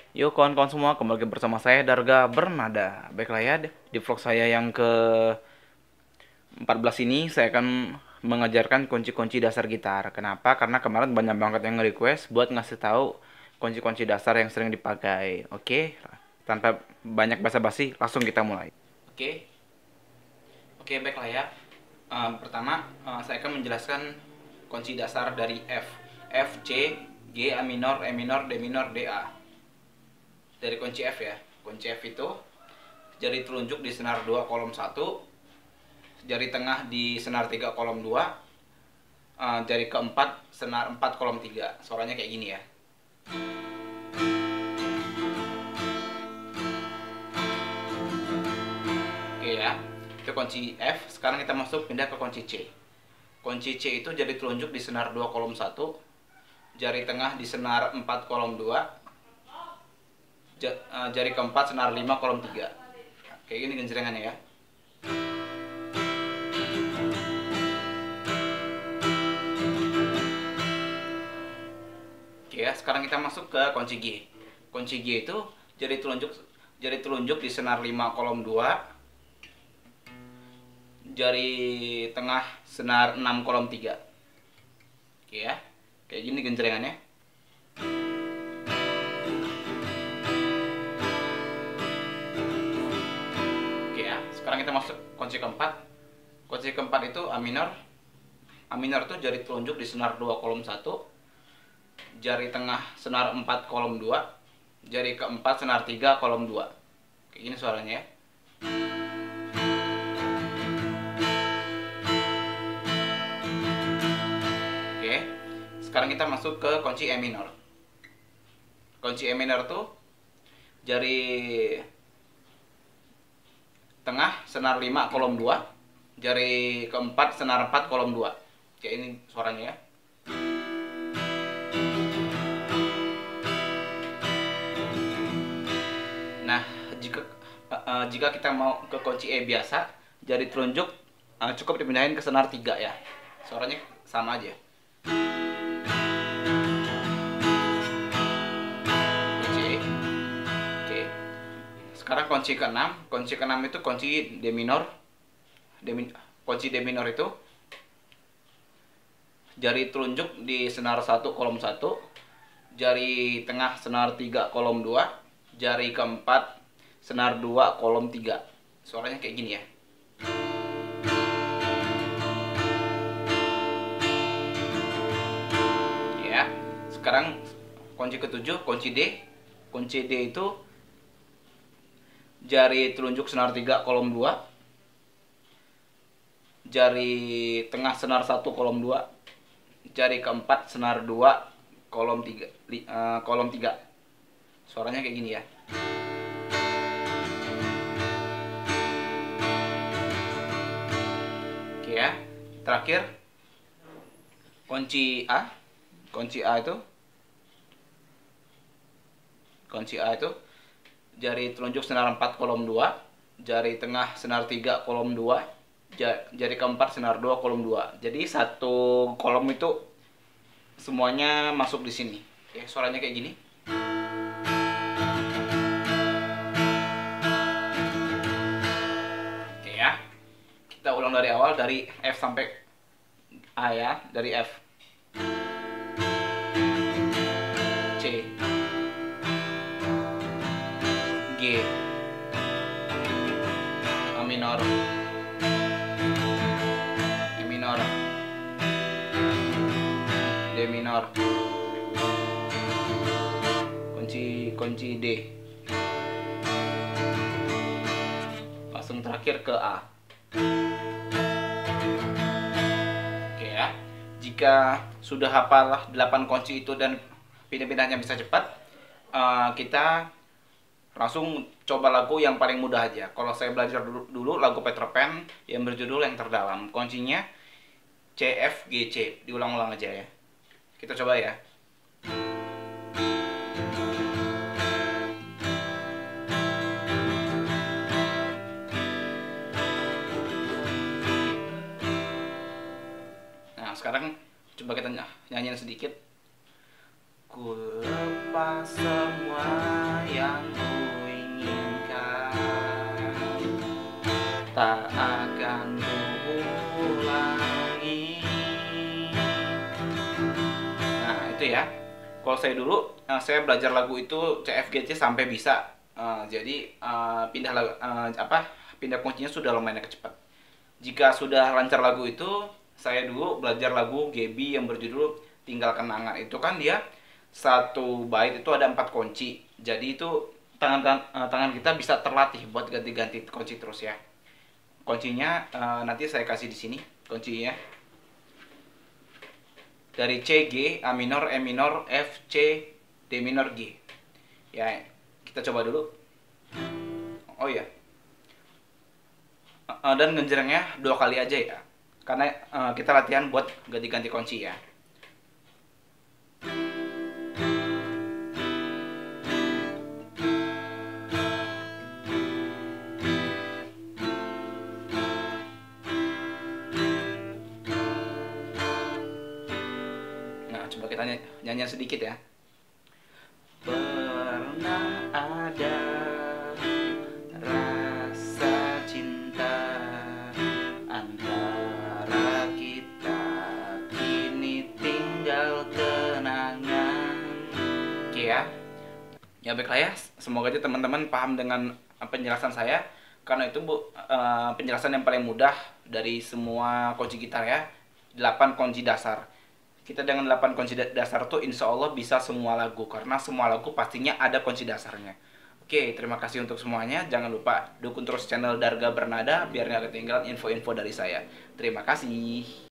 Yo kawan-kawan semua, kembali lagi bersama saya Darga Bernada. Baiklah ya, di vlog saya yang ke-14 ini saya akan mengajarkan kunci-kunci dasar gitar. Kenapa? Karena kemarin banyak banget yang nge-request buat ngasih tahu kunci-kunci dasar yang sering dipakai. Oke, tanpa banyak basa-basi, langsung kita mulai. Oke, oke baiklah ya. Pertama, saya akan menjelaskan kunci dasar dari F. F, C, G, A minor, E minor, D minor, D, A. Dari kunci F ya. Kunci F itu jari telunjuk di senar 2 kolom 1, jari tengah di senar 3 kolom 2, jari keempat senar 4 kolom 3. Suaranya kayak gini ya. Oke ya. Itu kunci F. Sekarang kita masuk pindah ke kunci C. Kunci C itu jari telunjuk di senar 2 kolom 1, jari tengah di senar 4 kolom 2, jari keempat senar 5 kolom 3. Kayak gini genjrengannya ya. Oke ya, sekarang kita masuk ke kunci G. Kunci G itu jari telunjuk di senar 5 kolom 2, jari tengah senar 6 kolom 3. Oke ya. Kayak gini genjrengannya. Oke ya, sekarang kita masuk kunci keempat. Kunci keempat itu A minor. A minor itu jari telunjuk di senar 2 kolom 1, jari tengah senar 4 kolom 2, jari keempat senar 3 kolom 2. Kayak gini suaranya ya. Oke. Sekarang kita masuk ke kunci E minor. Kunci E minor tuh jari tengah senar 5 kolom 2, jari keempat senar 4 kolom 2. Kayak ini suaranya ya. Nah, jika kita mau ke kunci E biasa, jari telunjuk cukup dipindahin ke senar 3 ya. Suaranya sama aja. Kunci E. Oke. Sekarang kunci ke-6. Kunci ke-6 itu kunci D minor. Kunci D minor itu jari telunjuk di senar 1 kolom 1, jari tengah senar 3 kolom 2, jari keempat senar 2 kolom 3. Suaranya kayak gini ya. Ya. Sekarang kunci ke-7, kunci D. Kunci D itu jari telunjuk senar 3 kolom 2, jari tengah senar 1 kolom 2, jari keempat senar 2 kolom 3, kolom 3. Suaranya kayak gini ya. Oke ya. Terakhir kunci A. Kunci A itu jari telunjuk senar 4 kolom 2, jari tengah senar 3 kolom 2, jari keempat senar 2 kolom 2. Jadi satu kolom itu semuanya masuk di sini. Oke, suaranya kayak gini. Oke ya. Kita ulang dari awal, dari F sampai A ya, dari F. C, G, A minor, E minor, D minor, kunci D. Langsung terakhir ke A. Oke ya. Jika sudah hafal 8 kunci itu dan pindah-pindahnya bisa cepat, kita langsung coba lagu yang paling mudah aja. Kalau saya belajar dulu lagu Peter Pan yang berjudul Yang Terdalam. Kuncinya C, F, G, C. Diulang-ulang aja ya. Kita coba ya. Nah, sekarang coba kita nyanyiin sedikit. Ku lepas semua yang ku inginkan, tak akan ku ulangi. Nah itu ya. Kalau saya dulu, saya belajar lagu itu CFGC sampai bisa. Jadi pindah pindah kuncinya sudah lumayan cepat. Jika sudah lancar lagu itu, saya dulu belajar lagu Gebi yang berjudul Tinggal Kenangan. Itu kan dia satu bait itu ada 4 kunci. Jadi itu tangan kita bisa terlatih buat ganti-ganti kunci terus ya. Kuncinya nanti saya kasih di sini kuncinya. Dari C, G, A minor, E minor, F, C, D minor, G. Ya, kita coba dulu. Oh ya. Dan ngejerengnya 2 kali aja ya. Karena kita latihan buat ganti-ganti kunci ya. Nah, coba kita nyanyi sedikit ya. Pernah ada rasa cinta antara kita, kini tinggal kenangan. Oke ya. Ya baiklah ya, semoga aja teman-teman paham dengan penjelasan saya. Karena itu penjelasan yang paling mudah dari semua kunci gitar ya. 8 kunci dasar. Kita dengan 8 kunci dasar tuh insya Allah bisa semua lagu. Karena semua lagu pastinya ada kunci dasarnya. Oke, terima kasih untuk semuanya. Jangan lupa dukung terus channel Darga Bernada biar nggak ketinggalan info-info dari saya. Terima kasih.